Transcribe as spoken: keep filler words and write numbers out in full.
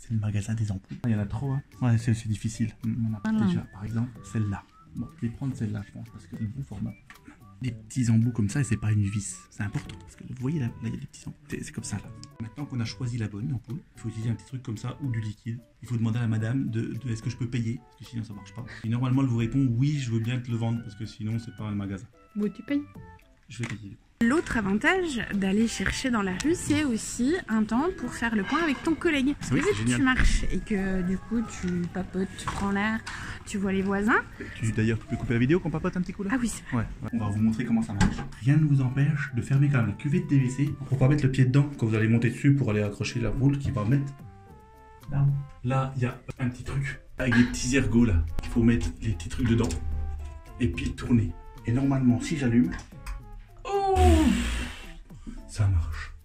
c'est le magasin des ampoules. Il y en a trop, hein. Ouais, c'est difficile. On a voilà. déjà, par exemple, celle-là. Bon, je vais prendre celle-là, je pense, parce que c'est le bon format. Des petits embouts comme ça, et c'est pas une vis. C'est important, parce que vous voyez là, là il y a des petits embouts. C'est comme ça, là. Maintenant qu'on a choisi la bonne ampoule, il faut utiliser un petit truc comme ça, ou du liquide. Il faut demander à la madame de, de est-ce que je peux payer, parce que sinon ça marche pas. Et normalement, elle vous répond oui, je veux bien te le vendre, parce que sinon c'est pas un magasin. Bon, tu payes. Je vais payer du coup. L'autre avantage d'aller chercher dans la rue, c'est aussi un temps pour faire le point avec ton collègue. Parce que Oui, vu que tu marches et que du coup tu papotes, tu prends l'air, tu vois les voisins. D'ailleurs, tu peux couper la vidéo qu'on papote un petit coup là? Ah oui, c'est vrai. Ouais, ouais. On va vous montrer comment ça marche. Rien ne vous empêche de fermer quand même la cuvette de P V C pour pas mettre le pied dedans quand vous allez monter dessus pour aller accrocher la boule qui va mettre là. Là, il y a un petit truc avec des petits ergots là. Il faut mettre les petits trucs dedans et puis tourner. Et normalement, si j'allume, oh, ça marche.